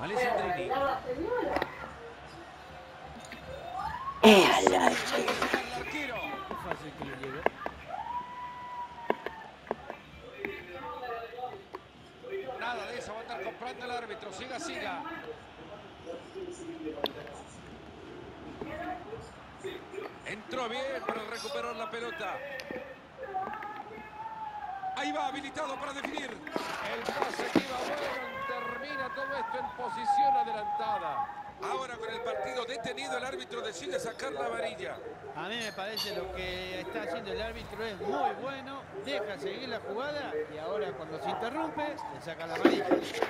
Alessandrini. Al aire. El arquero. Qué fácil que le llegó. Nada de eso, va a andar comprando el árbitro. Siga, siga. Entró bien para recuperar la pelota. Ahí va, habilitado para definir. El pase que iba bueno, termina todo esto en posición adelantada. Ahora con el partido detenido, el árbitro decide sacar la varilla. A mí me parece lo que está haciendo el árbitro es muy bueno. Deja seguir la jugada y ahora cuando se interrumpe le saca la amarilla.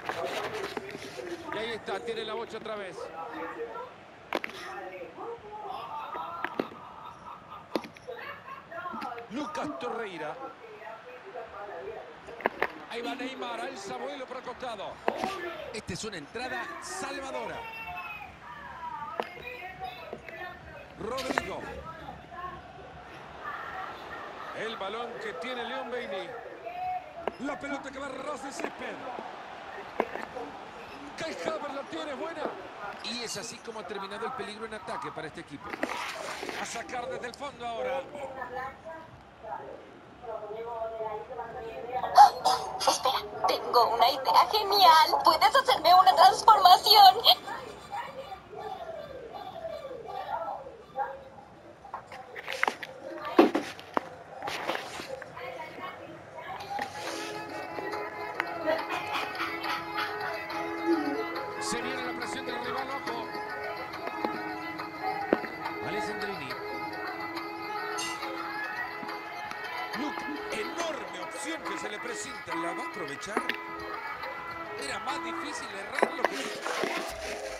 Y ahí está, tiene la bocha otra vez. Lucas Torreira. Ahí va Neymar, alza vuelo por el costado. Esta es una entrada salvadora. Rodrigo. El balón que tiene Leon Bailey. La pelota que va a ras de césped. Kai Havertz la tiene, buena. Y es así como ha terminado el peligro en ataque para este equipo. A sacar desde el fondo ahora. Espera, tengo una idea genial. ¿Puedes hacerme una transformación? Se viene la presión del rival, ojo. Alessandrini. Luke, enorme opción que se le presenta. ¿La va a aprovechar? Era más difícil errarlo que...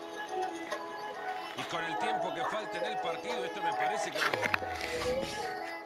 Y con el tiempo que falta en el partido, esto me parece que...